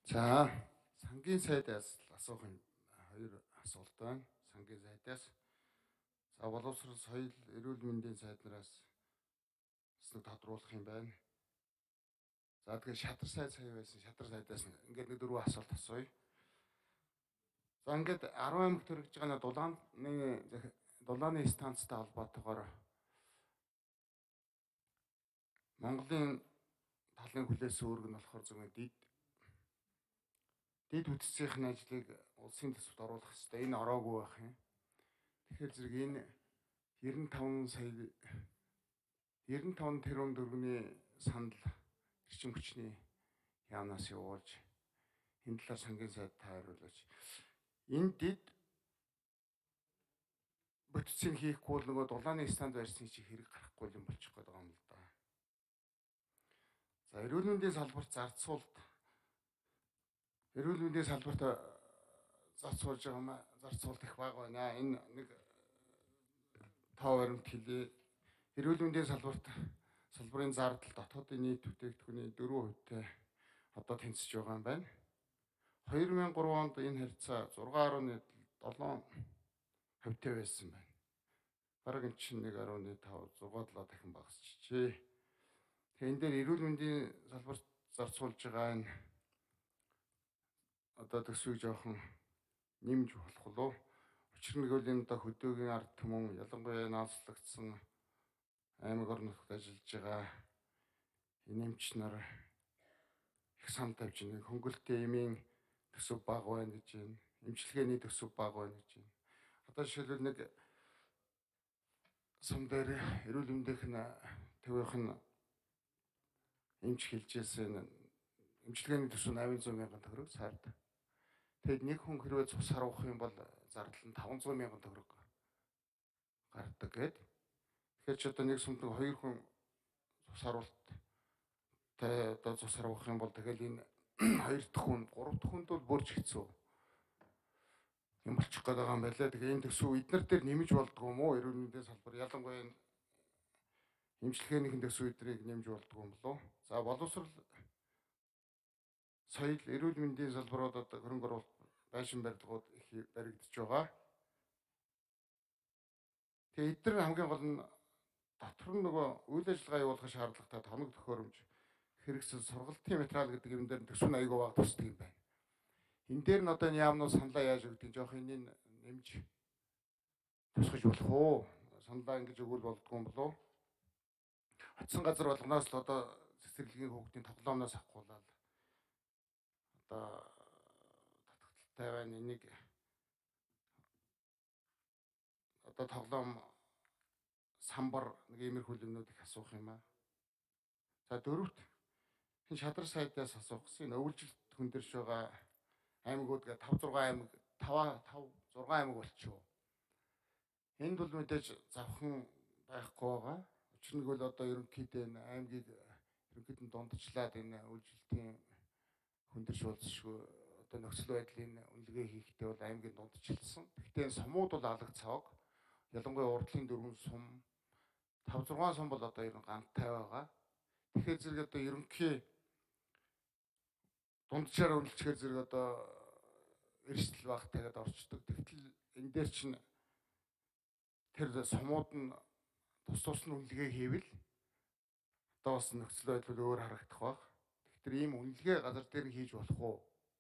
За сангийн сайдаас асуух юм хоёр асуулт байна. Сангийн сайдаас за боловсрол соёл эрүүл мэндийн сайднараас бас нэг тодруулах юм байна. За тэгэхээр шадар сайд сая байсан. Шадар сайдаас ингээд нэг дөрвөн асуулт асууя. За ингээд 10 аймагт хэрэгжиж байгаа дулааны станцтай холбоотойгоор Монголын талын хүлээсэн үүрэг нь болохоор зөвхөн дид үтцийн ажлыг улсын төсөвт оруулах хэрэгтэй. Энэ ороогүй байх юм. Тэгэхээр зэрэг энэ 95 тэрбум төгрөгийн санал эрчим хүчний яамнаас явуулж энэ талаар сангийн сайд тааруулж энэ дид бүтцийг хийхгүй бол нөгөө дулааны станц барьсан чинь хэрэг гарахгүй юм болчих гээд байгаа юм л да. За эрүүл мэндийн салбарт зарцуулт зарцуулж байгаа юм. Зарцуулт их бага байна. Энэ нэг тоо баримт хэлээ. Эрүүл мэндийн салбарын зардал дотоодын нийт бүтээгдэхүүний 4%-тэй одоо тэнцэж байгаа юм байна. 2003 онд энэ харьцаа 6.7%-тэй байсан байна. Бараг энэ чинь 1.5 дахин багасчихжээ. Тэгээ энэ дээр эрүүл мэндийн салбарт зарцуулж байгаа энэ одоо төсвийг жоохон нэмж болох болов. Учир нь гэвэл энэ хөдөөгийн ард түмэн ялангуяа наацлагдсан аймаг орон нутагт ажиллаж байгаа эмч нар их сан тавьж нэг хөнгөлөлтийн эмийн төсөв бага байна гэж байна. Эмчилгээний төсөв бага байна гэж байна. Одоо жишээлбэл нэг сум дээр эрүүл мэндийн төвийнхэн эмч хэлжсэн эмчилгээний төсөв 800 мянган төгрөг сард. Тэгэд нэг хүн хэрвээ цус харуулах юм бол зардал нь 500 мянган төгрөг гардаг гэд. Тэгэхээр ч одоо нэг сумд хоёр хүн цус харуулт одоо цус харуулах юм бол тэгэл энэ хоёр дахь хүн, гурав дахь хүнд бол бүрж хэцүү юм болчих гээд байгаа юм байлаа. Тэгээ энэ төсөв эднэр дээр нэмж болдгоо юм уу? Эрүүл мэндийн салбар ялангуяа энэ эмчилгээнийхэн төсөв эдрийг нэмж болдгоо юм болов. За боловсрол соёл эрүүл мэндийн салбаруудад хөрөнгө оруулалт байшин барилгууд их баригдаж байгаа. Тэгээ эдгээр хамгийн гол нь дотор нь нөгөө үйл ажиллагаа явуулах шаардлагатай тоног төхөөрөмж хэрэгсэл сургалтын материал гэдэг юм дээр төсөв нь аягүй бага тусдаг юм байна. Энэ дээр нь одоо энэ яамнууд саналаа яаж өгдөг жоох энийг нэмж тусгаж болох уу? Саналаа ингэж өгвөл болдгоо юм болов. Очсон газар болгоноос л одоо цэцэрлэгийн хүүхдийн тоглоомноос авахгуулаад одоо татгталтай байна. Энийг одоо тоглоом самбар нэг иймэрхүү юмнууд их асуух юм аа. За дөрөвт энэ шадар сайдаас асуух гэсэн өвлжилт хүндэрж байгаа аймагуд гэ 5 6 аймаг болчихоо. Энд бол мэдээж завхан байхгүй байгаа. Учир нь бол одоо ерөнхийдөө аймгийг ерөнхийдөө дундчлаад энэ өвлжилтийн хүндэрч болзошгүй одоо нөхцөл байдлын үнэлгээ хийхдээ бол аймгийн дундчилсан. Гэхдээ энэ сумууд бол алга цавг. Ялангуяа урдлын 4 сум 5 6 сум бол одоо ер нь гантай байгаа. Тэгэхээр зэрэг одоо ерөнхий дундчаар үнэлчихээр зэрэг одоо эрсдэл багтайгаад орчдөг. Тэгтэл энэ дээр чинь тэр сумууд нь тус нь үнэлгээ хийвэл одоо бас нөхцөл байдал өөр харагдах баг. Тэгэхээр ийм үнэлгээ газар дээр хийж болох уу?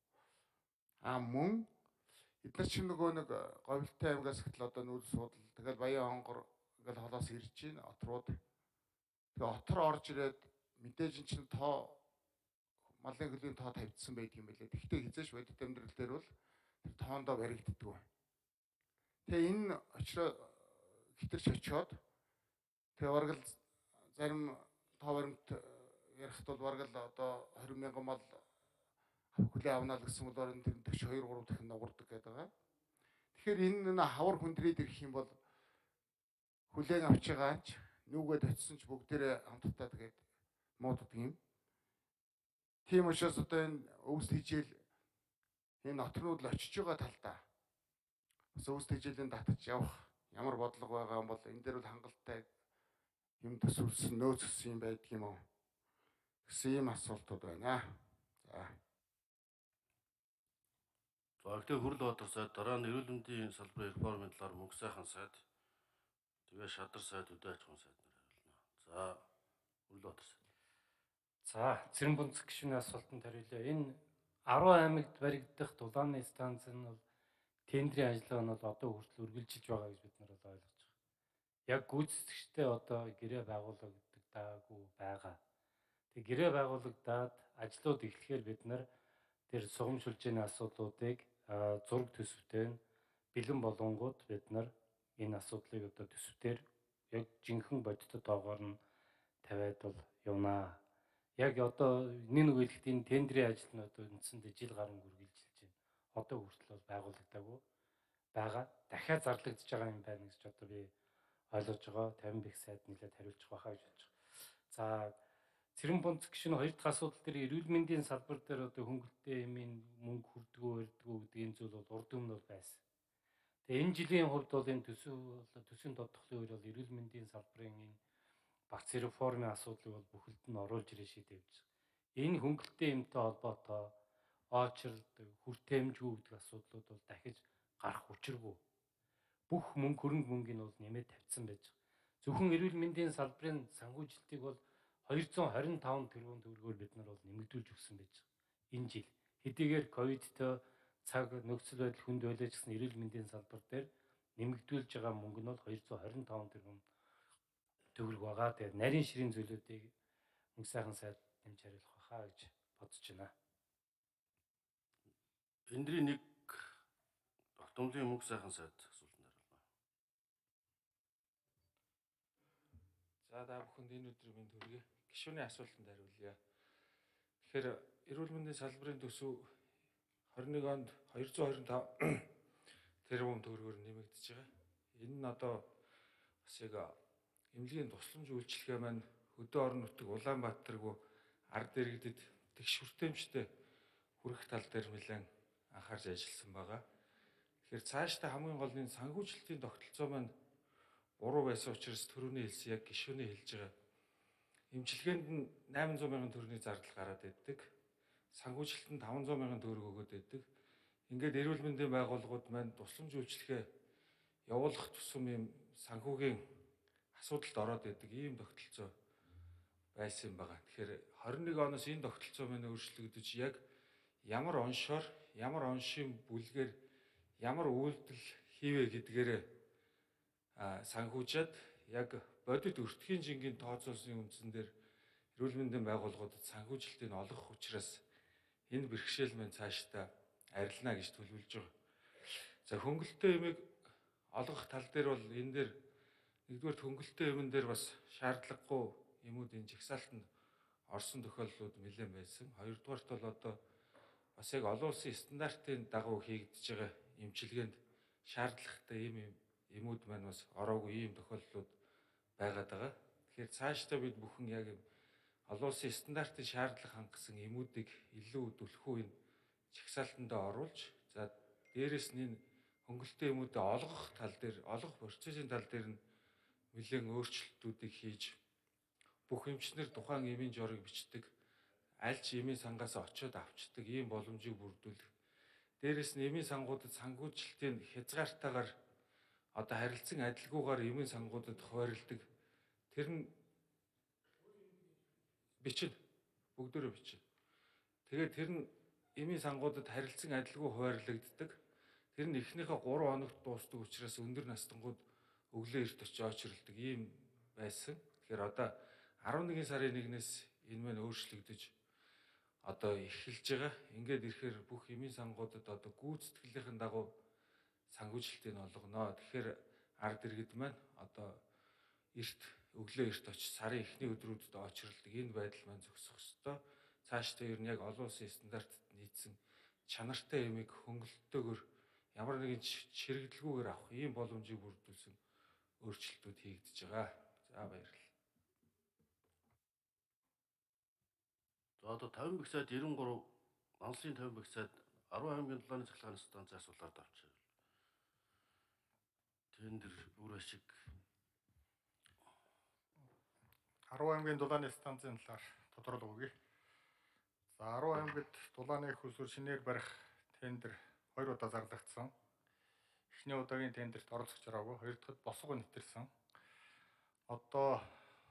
Мөн эдгээр чинь нөгөө нэг говьлтай аймгаас ихтэл одоо нүүр судал тэгэл Баян хонгор ингээл холоос ирж гин отрууд. Тэгээ отор орж ирээд мэдээж эн чинь малын хөлийн тоо тавьдсан байдаг юм байлээ. Тэгвэл хизээш бодит амьдрал дээр бол тэр тоондоо баригддаг. Тэгээ энэ очроо хитэрч очиод тэгээ бараг л зарим тоо баримт ярихт бол бараг л одоо 20 мянган мал хүлээ авнаа л гэсэн бол тэр 42 3 дахин нугардаг гэдэг байгаа. Тэгэхээр энэ хавар хүндрээд ирэх юм бол хүлээн авч байгаач нүгэд очисон ч бүгдээрээ хамтдаа тэгээд мууддаг юм. Тийм учраас одоо энэ өвс хижээл энэ отрнууд л очиж байгаа талдаа бас өвс хижээлийн татаж явах ямар бодлого байгаа юм бол энэ дээр бол хангалттай юм төсөвлөсөн нөөцсөн юм байдаг юм уу гэсэн ийм асуултууд байна. За За гэхдээ хүрл бодох сайд дараа нь эрүүл мэндийн салбарын реформын талаар мөнгө сайхан сайд тэгээ шадар сайд үдээ аж ахуйн сайд нар хариулна. За хүрл бодох сайд. За Цэрэнбунц гишүүний асуултанд хариулъя. Энэ 10 аймагт баригдах дулааны станц нь бол тендерийн ажиллагаа нь бол одоо хүртэл үргэлжилж байгаа гэж бид нар бол ойлгож байгаа. Яг гүйцэтгэгчтэй одоо гэрээ байгуулагдаагүй байгаа. Тэг гэрээ байгуулагдаад ажлууд эхлэхээр бид нар тэр сугам шүлжээний асуудлуудыг зураг төсөвтэй бэлэн болонгууд бид нар энэ асуудлыг одоо төсөвтөр яг жинхэнэ бодитод доогоор нь тавиад бол явнаа. Яг одоо нэг хэлэхэд энэ тендерийн ажил нь одоо үндсэндээ жил гаруй үргэлжилж байна. Одоо хүртэл бол байгуулагдаагүй байгаа. Дахиад зарлагдж байгаа юм байна гэж одоо би ойлгож байгаа. 50 бэх сайд нэлээд хариулж байхаа гэж бодож байгаа. За Цэрэнбунц гишүүн хоёр дахь асуудал дээр эрүүл мэндийн салбар дээр одоо хөнгөлөлтөө эмийн мөнгө хүрдгүү өрдгүү гэдэг энэ зүйл бол урд өмнө бол байсан. Тэгээ энэ жилийн хувьд бол энэ төсвийн тодтголын үеэр бол эрүүл мэндийн салбарын энэ багц реформын асуудлыг бол бүхэлд нь оруулж ирээ шийдэж байгаа. Энэ хөнгөлөлтөө эмтэй холбоотой очролт хүртээмжгүй гэдэг асуудлууд бол дахиж гарах учиргүй. Бүх хөрөнгө мөнгөний бол нэмээд тавьсан байж байгаа. Зөвхөн эрүүл мэндийн салбарын санхүүжилтийг бол 225 тэрбум төгрөгөөр бид нар бол нэмэгдүүлж өгсөн байж байгаа. Энэ жил хэдийгээр ковидтой цаг нөхцөл байдал хүнд байлаа ч гэсэн эрүүл мэндийн салбар дээр нэмэгдүүлж байгаа мөнгө нь бол 225 тэрбум төгрөг байгаа. Тэгээд нарийн ширийн зүйлүүдийг мөнгө сайхан сайд нэмж хариулах байхаа гэж бодож байна. Эндрийн нэг тогтмолын мөнгө сайхан сайд асуултанд хариулна. За та бүхэнд энэ өдрийн мэнд хүргэе. Гишүүний асуултанд хариулъя. Тэгэхээр эрүүл мэндийн салбарын төсөв 21 онд 225 тэрбум төгрөгөөр нэмэгдэж байгаа. Энэ нь одоо бас яг эмнэлгийн тусламж үйлчилгээ маань хөдөө орон нутаг Улаанбаатаргүй ард иргэдэд тэгш хүртээмжтэй хүрэх тал дээр нэлээд анхаарч ажилласан байгаа. Тэгэхээр цаашдаа хамгийн гол нь санхүүжилтийн тогтолцоо маань буруу байсан учраас түрүүний хэлсэн яг гишүүний хэлж байгаа эмчилгээнд нь 800 мянган төгрөгийн зардал гараад байдаг. Санхүүжилтэнд 500 мянган төгрөг өгөөд байдаг. Ингээд эрүүл мэндийн байгууллагууд маань тусламж үйлчилгээ явуулах тусам юм санхүүгийн асуудалд ороод байдаг ийм тогтолцоо байсан юм байна. Тэгэхээр 21 оноос энэ тогтолцоо маань өөрчлөгдөж яг ямар оншоор, ямар оншийн бүлгээр ямар үйлдэл хийвэ гэдгээр санхүүжээд яг бодит өртгийн жингийн тооцоолсны үндсэн дээр эрүүл мэндийн байгууллагуудад санхүүжилтийг олгох учраас энэ бэрхшээл маань цаашдаа арилна гэж төлөвлөж байгаа. За хөнгөлөлтөө эмийг олгох тал дээр бол энэ дээр нэгдүгээр хөнгөлөлтөө эмэн дээр бас шаардлагагүй эмүүдийн жагсаалтанд орсон тохиолдлууд нэлээд байсан. Хоёрдугаарт бол одоо бас яг олон улсын стандартын дагуу хийгдэж байгаа эмчилгээнд шаардлагатай эмүүд маань бас ороогүй ийм тохиолдлууд байгаад байгаа. Тэгэхээр цаашдаа бид бүхэн яг олон улсын стандартын шаардлага хангасан эмүүдийг илүү түлхүү энэ жагсаалтандаа оруулж, за дээрэс нь энэ хөнгөлөлтөө эмүүдээ олгох тал дээр, олгох процессын тал дээр нь нэлээд өөрчлөлтүүдийг хийж бүх эмчнэр тухайн эмийн жорыг бичдэг, аль ч эмийн сангаас очиод авчдаг ийм боломжийг бүрдүүлэх. Дээрэс нь эмийн сангуудад санхүүжилтийн хязгаартаагаар одоо харилцан адилгүйгээр эмийн сангуудад хуваарлдаг. Тэр нь бичнэ. Бүгдөө бичнэ. Тэгээд тэр нь эмийн сангуудад харилцан адилгүй хуваарлагддаг. Тэр нь эхнийхээ 3 хоногт дуустдаг учраас өндөр настангууд өглөө эрт очиж очролдог ийм байсан. Тэгэхээр одоо 11 сарын 1-ээс энэ маань өөрчлөгдөж одоо эхэлж байгаа. Ингээд ирэхээр бүх эмийн сангуудад одоо гүйцэтгэлийнхэн дагуу санхүүжилтийг олгоно. Тэгэхээр ард иргэд маань одоо өглөө эрт очиж сарын эхний өдрүүдэд очролдог энэ байдал маань зогсох ёстой. Цаашдаа ер нь яг олон улсын стандартад нийцсэн чанартай эмийг хөнгөлөлтөөр ямар нэгэн чирэгдэлгүйгээр авах ийм боломжийг бүрдүүлсэн өөрчлөлтүүд хийгдэж байгаа. За баярлалаа. За одоо 50 бэх сайд 93 Манлын 50 бэх сайд 10 аймгийн дулааны цахилгааны станцын асуулаар давж хариулна. Тендер үр ашиг 10 аймгийн дулааны станцын талаар тодорхойлол өгье. За 10 аймагт дулааны их усүр шинээр барих тендер 2 удаа зарлагдсан. Эхний удаагийн тендерт оролцож байгаагүй. 2 дахьд босгоо нэвтэрсэн. Одоо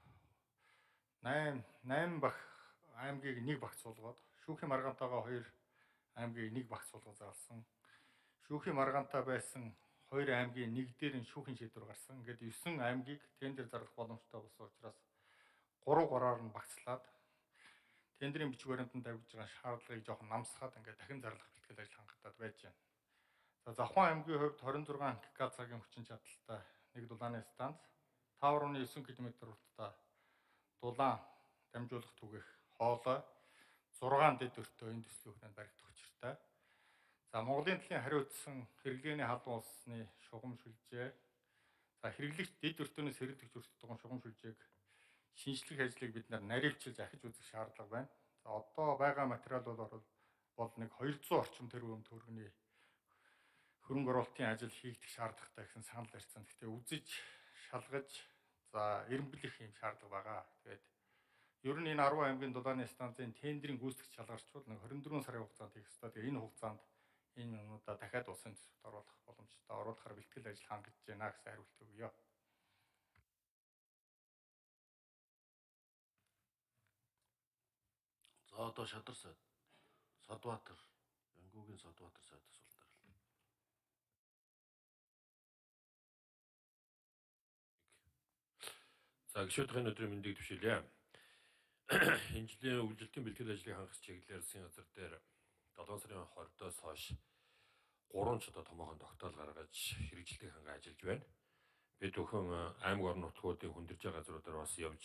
8 багх аймгийг 1 багц суулгаад, шүүхийн маргаантайгаа 2 аймгийг 1 багц суулгаад заалсан. Шүүхийн маргаантай байсан 2 аймгийн нэг дээр нь шүүхийн шийдвэр гарсан. Ингээд 9 аймгийг тендер зарлах боломжтой болсон учраас 3-3-аар нь багцлаад тендерийн бичиг баримтанд тавьж байгаа шаардлагыг жоохон намсгаад ингээд дахин зарлах бэлтгэл ажил хангалттай байж байна. За Завхан аймгийн хувьд 26 ГК цагийн хүчин чадалтай нэг дулааны станц, 5.9 км уртта дулаан дамжуулах түгээх хоолой, 6 дэд өртөө энэ төслийн хүрээнд баригдах учиртай. За Монголын төлөв хариуцсан хэрэглээний халуун улсны шугам шүлжээ. За хэрэглэгч дэд өртөөнөөс хэрэглэгч өртөг шугам шүлжээг шинжлэх ажлыг бид наривчилж ахиж үзэх шаардлага байна. За одоо байгаа материал бол нэг 200 орчим тэрбум төгрөгийн хөрөнгө оруулалтын ажил хийгдэх шаардлагатай гэсэн санал барьсан. Гэхдээ үзэж, шалгаж, за эренблэх юм шаардлага байгаа. Тэгээд ер нь энэ 10 аймгийн дулааны станцын тендерийн гүйцэтгэх шалгарчвал нэг 24 сарын хугацаанд хийх ёстой. Тэгээд энэ хугацаанд энэ юмудаа дахиад улсын төсөвт оруулах боломжтой оруулахаар бэлтгэл ажил хангаж байна гэсэн хариулт өгье. За одоо Шадар сайд, Садбаатар, Янгүүгийн Садбаатар сайд асуултаар. За гишүүдийн өдрийн мэндийг төвшүүлье. Энэ жилийн үйлдвэрлэлийн бэлтгэл ажлыг хангах чиглэлээр засгийн газар дээр 7 сарын 20-оос хойш 3 ч одоо томоохон тогтоол гаргаж хэрэгжилтийг хангаж ажиллаж байна. Бид өхөн аймаг орон нутгуудын хүндэрж байгаа газруудаар бас явж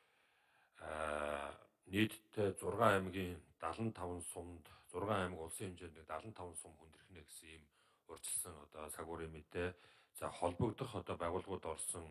нийтдээ 6 аймгийн 75 сумд 6 аймаг улсын хэмжээнд 75 сум хүндрэх нэ гэсэн ийм урьдчилсан одоо цагуурын мэдээ. За холбогдох одоо байгууллагууд орсон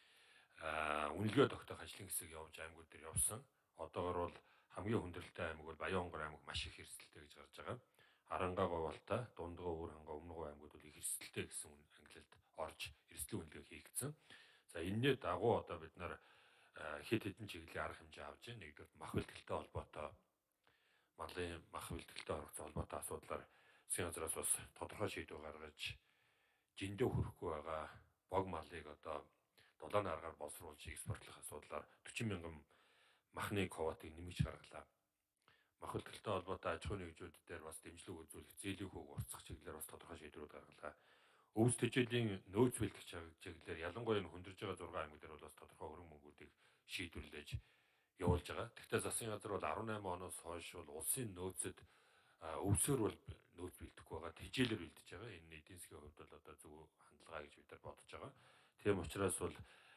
үнэлгээ тогтоох ажлын хэсэг явж аймагуд дээр явсан. Одоогор бол хамгийн хүндрэлтэй аймаг бол Баян-Хонгор аймаг маш их эрсдэлтэй гэж гарч байгаа. Арангаа, Говьалтай, Дундгой, Өвөрхангай, Өмнөгов аймагуд бол их эрсдэлтэй гэсэн ангилалд орж эрсдлийн үнэлгээ хийгдсэн. За энэний дагуу одоо бид нар хэд хэдэн чиглэлийн арга хэмжээ авч байна. Нэгдүгээр мах бэлтгэлтэй холбоотой малын мах бэлтгэлтэй холбоотой асуудлаар засгийн газраас бас тодорхой шийдвэр гаргаж жиндээ хүрэхгүй байгаа бог малыг одоо дулааны аргаар боловсруулж экспортлох асуудлаар 40 мянган махны квотыг нэмж гаргалаа. Мах бэлтгэлтэй холбоотой аж ахуйн нэгжүүд дээр бас дэмжлэг үзүүлэх, зээлийн хөг уртсах чиглэлээр бас тодорхой шийдвэрүүд гаргалаа. Өвс тэжээлийн нөөц бэлтгэх чиглэлээр ялангуяа хүндэрж байгаа 6 аймаг дээр бол бас тодорхой хөрөнгө мөнгүүдийг шийдвэрлэж явуулж байгаа. Гэхдээ засгийн газар бол 18 оноос хойш бол улсын нөөцөд өвсөөр бол нөөц бэлтгэхгүй байгаа, тэжээлээр бэлтэж байгаа. Энэ эдийн засгийн хувьд бол одоо зөв хандлага гэж бид нар бодож байгаа. Тийм учраас бол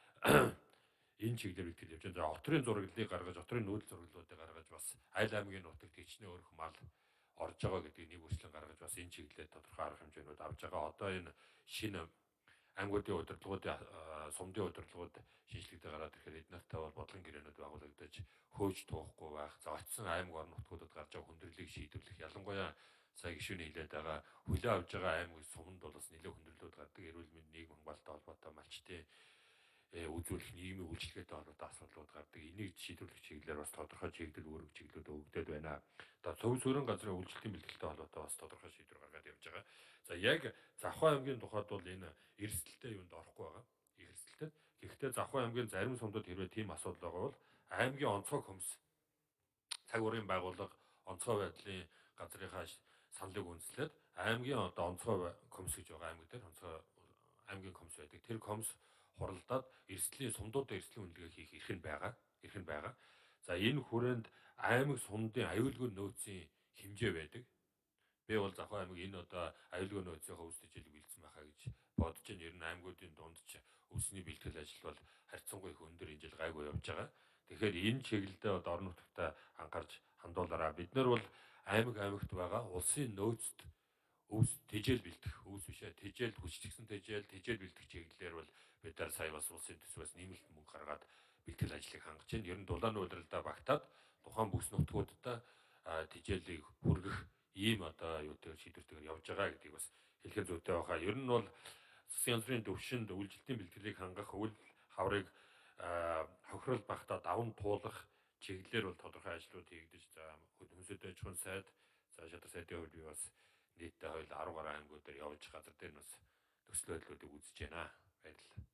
энэ чиглэлээр бэлтгэл явж байгаа. Отрын зураглалыг гаргаж, отрын нүүдэл зураглалуудыг гаргаж бас аль аймгийн нутагт хичнээн өрх мал орж байгаа гэдгийг нэг үргэлжлэн гаргаж бас энэ чиглэлээр тодорхой арга хэмжээнүүд авж байгаа. Одоо энэ шинэ аймагуудын удирдлагуудын сумдын удирдлагууд шинжлэхдээ гараад ирэхээр эднэртэй бол бодлогын гэрээнүүд байгуулагдаж хөөж туухгүй байх. За очсон аймаг орон нутгуудад гарч байгаа хүндрэлийг шийдвэрлэх. Ялангуяа сая гишүүний хэлээд байгаа хүлээ авж байгаа аймаг сумд бол бас нэлээд хүндрэлүүд гардаг. Эрүүл мэнд, нийгэм хамгаалалттай холбоотой малчтын үзүүлэх нийгмийн үйлчлэгээтэй холбоотой асуудлууд гардаг. Энийг шийдвэрлэх чиглэлээр бас тодорхой чиглэл үүрэг чиглэлүүд өгөгдөд байна. Одоо Төв суурин газрын үйлчлэлийн бэлтгэлтэй холбоотой бас тодорхой шийдвэр гаргаад явж байгаа. За яг Завхан аймгийн тухайд бол энэ эрсдэлтэй юунд орохгүй байгаа. Их эрсдэлтэй. Гэхдээ Завхан аймгийн зарим сумдад хэрвээ тийм асуудал байгаа бол аймгийн онцгой комисс цаг уурын байгууллага онцгой байдлын газрынхаа саналыг үндэслээд аймгийн одоо онцгой комисс гэж байгаа аймаг дээр онцгой аймгийн комисс байдаг. Тэр комисс хуралдаад эрсдлийн сумдуудын эрсдлийн үнэлгээ хийх эрх нь байгаа. За энэ хүрээнд аймаг сумдын аюулгүй нөөцийн хэмжээ байдаг. Би бол Завхан аймаг энэ одоо аюулгүй нөөцийнхөө өвс тэжээлийг бэлдсэн байхаа гэж бодож байна. Ер нь аймагуудын дунд ч өвсний бэлтгэл ажил бол харьцангуй их өндөр энэ жил гайгүй явж байгаа. Тэгэхээр энэ чиглэлдээ одоо орон нутагтаа анхаарч хандуулаараа. Бид нар бол аймагт байгаа улсын нөөцт өвс тэжээл бэлтгэх, өвс бишээ тэжээл хүчтгсэн тэжээл бэлтгэх чиглэлээр бол бид нар сая бас улсын төсвөөс нэмэлт мөнгө гаргаад бэлтгэл ажлыг хангаж байна. Ер нь дулааны удирдалдаа багтаад тухайн бүс нутгуудад тэжээлийг хүргэх ийм одоо юутэй шийдвэртэйгээр явж байгаа гэдгийг бас хэлэх зүйтэй байгаа. Ер нь бол засгийн газрын төвшөнд үйлдвэрлэлийн бэлтгэлийг хангах, үйл хаврыг хохирол багтаа даван туулах чиглэлээр бол тодорхой ажлууд хийгдэж, за хүнсэд аж ахуйн сайд, за Шадар сайдын хувьд би бас нийтдээ хоёул 10 гаруй аймагуудаар явж газар дээр нь бас төсөл байдлуудыг үзэж байна. Баярлалаа.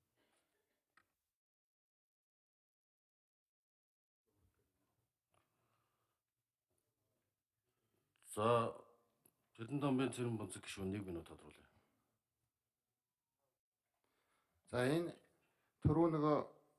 За Эрдэнэтомын Цэрэн Бунцэг гишүүн 1 минут тодруулъя. За энэ түрүү нөгөө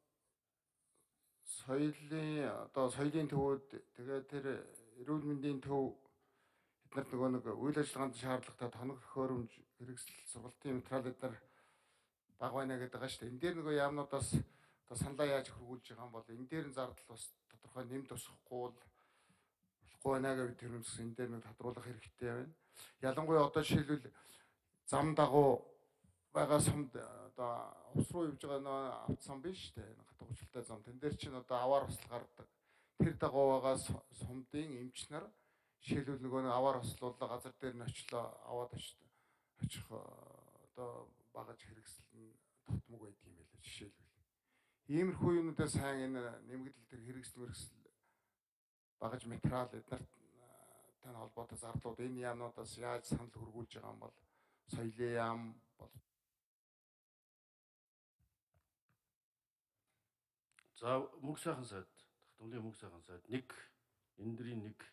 соёлын төвүүд тэгээд тэр эрүүл мэндийн төв эднэрт нөгөө нэг үйл ажиллагаанд шаардлагатай тоног төхөөрөмж хэрэгсэл сургалтын материал эднэр бага байна гэдэг байгаа шүү дээ. Энэ дээр нөгөө яамнуудаас одоо саналаа яаж хөргүүлж байгаа юм бол энэ дээр нь зардал бас тодорхой нэмд тусахгүй болохгүй байна гэж тэр юмс энэ дээр нэг тодруулах хэрэгтэй байна. Ялангуяа одоо жишээлбэл зам дагуу байгаа сумд одоо ус руу явж байгаа нөө автосан биш үү? Гатгуучлалтай зам. Тэн дээр чинь одоо аваар осол гардаг. Тэр дагуу байгаа сумдын эмч нар жишээлбэл нөгөө нэг аваар ослуулаа газар дээр нь очлоо аваад очих одоо багаж хэрэгсэл нь тотмог байдаг юм байлаа жишээлбэл. Иймэрхүү юмнуудаа сайн энэ нэмэгдэл төр хэрэгсэл багаж материал эднэрт тань холбоотой зардлууд энэ яамнуудаас яаж санал хөргүүлж байгаа юм бол соёлын яам бол. За мөнх сайхан сайд, Дахтамлын мөнх сайхан сайд 1 эндрийн 1.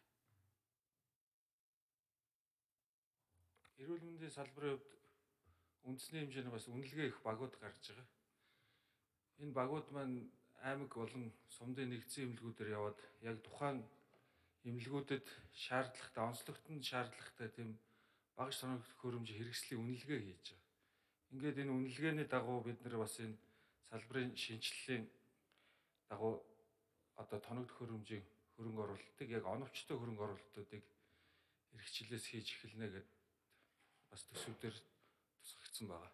Эрүүл мэндийн салбарын хувьд үндэсний хэмжээний бас үнэлгээ их багууд гарч байгаа. Энэ багууд маань аймаг болон сумдын нэгдсэн эмнэлгүүдээр яваад яг тухайн эмнэлгүүдэд шаардлагатай, онцлогтод шаардлагатай тийм багаж тоног төхөөрөмжийн хэрэгслийн үнэлгээ хийж байгаа. Ингээд энэ үнэлгээний дагуу бид нар бас энэ салбарын шинжилгэлийн дагуу одоо тоног төхөөрөмжийн хөрөнгө оруулалтыг яг оновчтой хөрөнгө оруулалтуудыг эрхчлээс хийж эхэлнэ гэдэг бас төсвүүдээр тусгагдсан байгаа.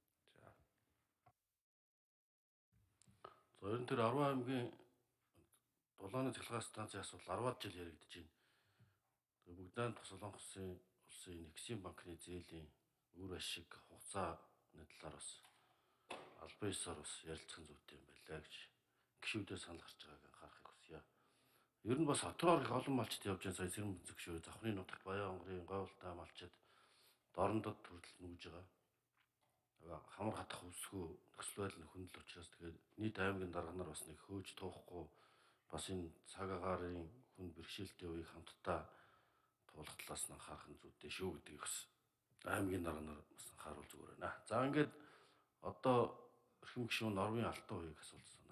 За ер нь тэр 10 аймгийн дулааны цахилгаан станцын асуудал 10-аад жил яригдж байна. Тэгээ бүгдään Солонгосын улсын нэгсийн банкны зээлийн үр ашиг хугацааны талаар бас албан ёсоор бас ярилцах зүйтэй юм байлаа гэж гишүүдээ санал гарч байгааг анхаарахыг хүсье. Ер нь бас хотоор их олон малчд явж байгаа сая Цэрэн Бунцэг шүү. Завхны нутагт Баян хонгорын Говьлтай малчид дорндод хүртэл нүүж байгаа. Хамар хатах үсгүй нөхцөл байдал нь хүндэл учраас тэгээд нийт аймгийн дарга нар бас нэг хөөж туухгүй бас энэ цаг агаарын хүнд бэрхшээлтэй үеийг хамтдаа туулах талаас нь анхаарах нь зүйтэй шүү гэдгийг бас аймгийн дарга нар бас анхааруул зүгээр байна. За ингээд одоо эрхэм гишүүн Норвын Алтан уяыг асуулсан.